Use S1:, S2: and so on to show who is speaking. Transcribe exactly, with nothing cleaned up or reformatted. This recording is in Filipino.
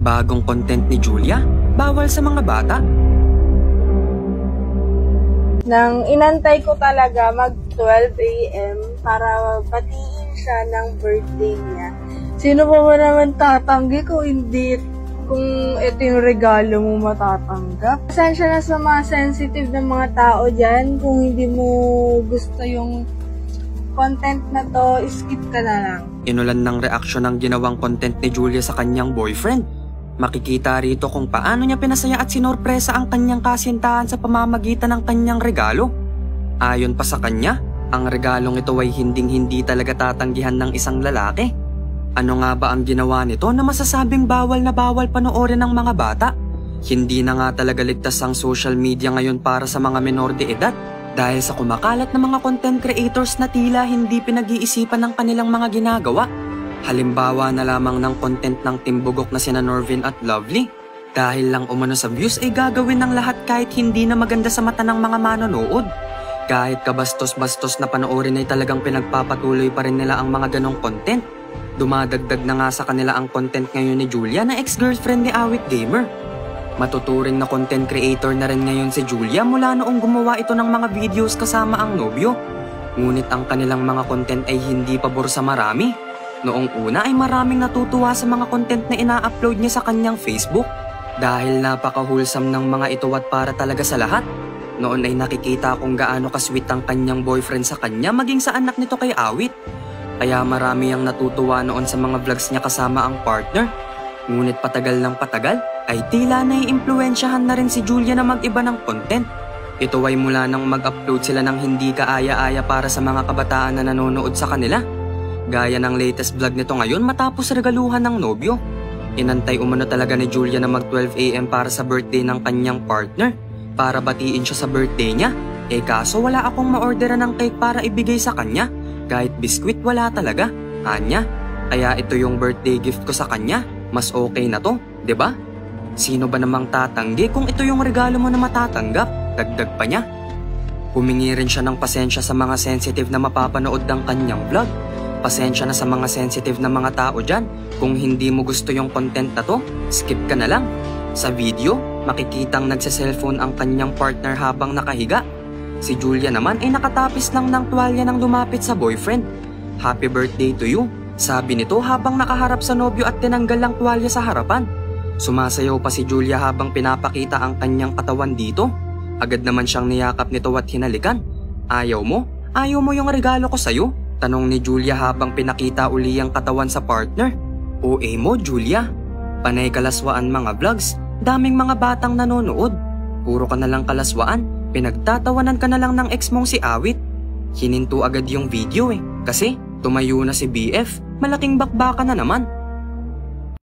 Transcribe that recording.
S1: Bagong content ni Julia, bawal sa mga bata.
S2: Nang inantay ko talaga mag twelve a m para batiin siya ng birthday niya. Sino pa ba naman tatanggi kung hindi, kung ito yung regalo mo matatanggap? Pasensya na sa mga sensitive na mga tao dyan. Kung hindi mo gusto yung content na to, skip ka na lang.
S1: Inulan ng reaksyon ng ginawang content ni Julia sa kanyang boyfriend. Makikita rito kung paano niya pinasaya at sinorpresa ang kanyang kasintahan sa pamamagitan ng kanyang regalo. Ayon pa sa kanya, ang regalong ito ay hinding-hindi talaga tatanggihan ng isang lalaki. Ano nga ba ang ginawa nito na masasabing bawal na bawal panoorin ng mga bata? Hindi na nga talaga ligtas ang social media ngayon para sa mga menor de edad dahil sa kumakalat na mga content creators na tila hindi pinag-iisipan ng kanilang mga ginagawa. Halimbawa na lamang ng content ng timbugok na sina Norvin at Lovely. Dahil lang umano sa views ay gagawin ng lahat kahit hindi na maganda sa mata ng mga manonood. Kahit kabastos-bastos na panoorin ay talagang pinagpapatuloy pa rin nila ang mga ganong content. Dumadagdag na nga sa kanila ang content ngayon ni Julia na ex-girlfriend ni Awit Gamer. Matuturing na content creator na rin ngayon si Julia mula noong gumawa ito ng mga videos kasama ang nobyo. Ngunit ang kanilang mga content ay hindi pabor sa marami. Noong una ay maraming natutuwa sa mga content na ina-upload niya sa kanyang Facebook dahil napaka-wholesome ng mga ito at para talaga sa lahat. Noon ay nakikita kung gaano ka-sweet ang kanyang boyfriend sa kanya maging sa anak nito kay Awit. Kaya marami ang natutuwa noon sa mga vlogs niya kasama ang partner. Ngunit patagal ng patagal ay tila naiimpluwensyahan na rin si Julia na mag-iba ng content. Ito ay mula nang mag-upload sila ng hindi kaaya-aya para sa mga kabataan na nanonood sa kanila. Gaya ng latest vlog nito ngayon matapos regaluhan ng nobyo. Inantay umano talaga ni Julia na mag twelve a m para sa birthday ng kanyang partner para batiin siya sa birthday niya. Eh kaso wala akong ma-orderan ng cake para ibigay sa kanya. Kahit biskwit wala talaga. Anya, kaya ito yung birthday gift ko sa kanya. Mas okay na to, 'di ba? Sino ba namang tatanggi kung ito yung regalo mo na matatanggap? Dagdag pa niya. Humingi rin siya ng pasensya sa mga sensitive na mapapanood ng kanyang vlog. Pasensya na sa mga sensitive na mga tao dyan. Kung hindi mo gusto yung content na to, skip ka na lang. Sa video, makikitang nagsa-cellphone ang kanyang partner habang nakahiga. Si Julia naman ay nakatapis lang ng tuwalya nang lumapit sa boyfriend. Happy birthday to you, sabi nito habang nakaharap sa nobyo at tinanggal ang tuwalya sa harapan. Sumasayaw pa si Julia habang pinapakita ang kanyang katawan dito. Agad naman siyang niyakap nito at hinalikan. Ayaw mo? Ayaw mo yung regalo ko sa'yo? Tanong ni Julia habang pinakita uli ang katawan sa partner. O A mo, Julia. Panay kalaswaan mga vlogs. Daming mga batang nanonood. Puro ka na lang kalaswaan. Pinagtatawanan ka na lang ng ex mong si Awit. Hininto agad yung video eh. Kasi tumayo na si B F. Malaking bakbaka na naman.